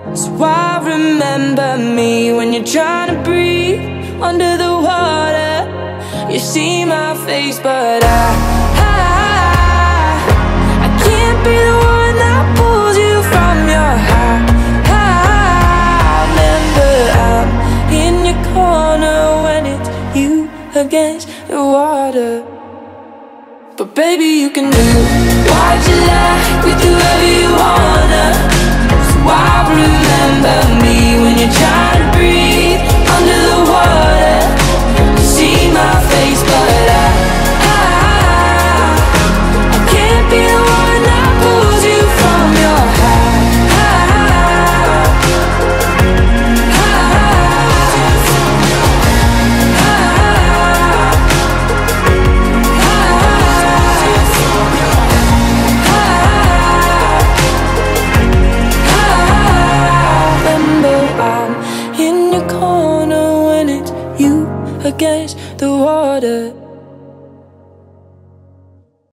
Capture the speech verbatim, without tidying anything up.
So I remember me when you're trying to breathe under the water. You see my face, but I, I, I can't be the one that pulls you from your high, high. Remember, I'm in your corner when it's you against the water. But baby, you can do what you like with whoever you wanna. So I remember me when you're trying to breathe under the water. You see my face, but I, I, I can't be the one that pulls you from your high, high, against the water.